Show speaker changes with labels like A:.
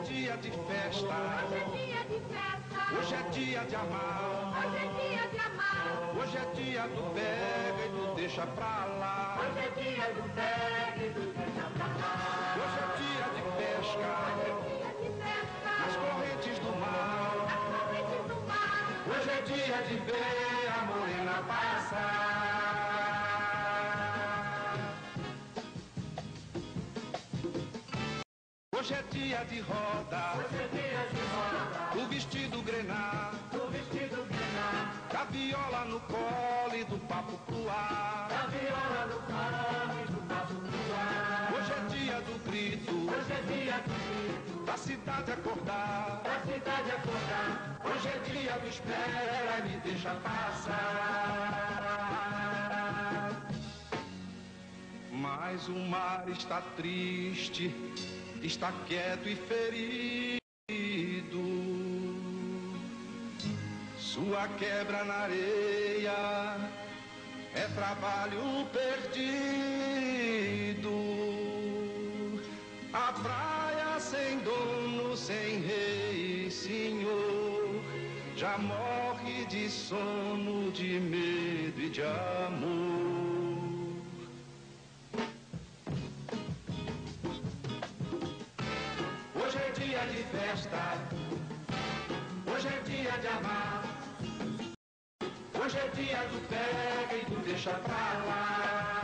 A: dia de festa.
B: Hoje é dia de festa.
A: Hoje é dia de amar.
B: Hoje é dia de amar.
A: Hoje é dia do pega e do deixa pra lá.
B: Hoje é dia do pega e do deixa pra lá.
A: Hoje é dia de pesca.
B: Hoje é dia de festa.
A: Nas correntes do mar.
B: Nas correntes do mar.
A: Hoje é dia de ver a morena passar. Hoje é dia de roda.
B: Hoje é dia de roda.
A: Do vestido grená.
B: Do vestido grená.
A: Da viola no colo e do papo pro ar.
B: Da viola no colo e do papo pro ar.
A: Hoje é dia do grito.
B: Hoje é dia do grito.
A: Da cidade acordar.
B: Da cidade acordar.
A: Hoje é dia do espera e me deixa passar. Mas o mar está triste, está quieto e ferido. Sua quebra na areia é trabalho perdido. A praia sem dono, sem rei, senhor, já morre de sono, de medo e de amor. Hoje é dia de festa, hoje é dia de amar. Hoje é dia do pega e do deixa pra lá.